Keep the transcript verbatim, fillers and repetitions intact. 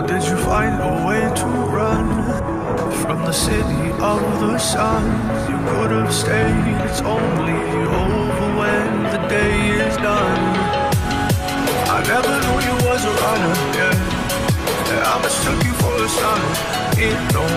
did you find a way to run from the city of the sun? You could have stayed, it's only over when the day is done. I never knew you was a runner, yeah, yeah, I mistook you for a son. It don't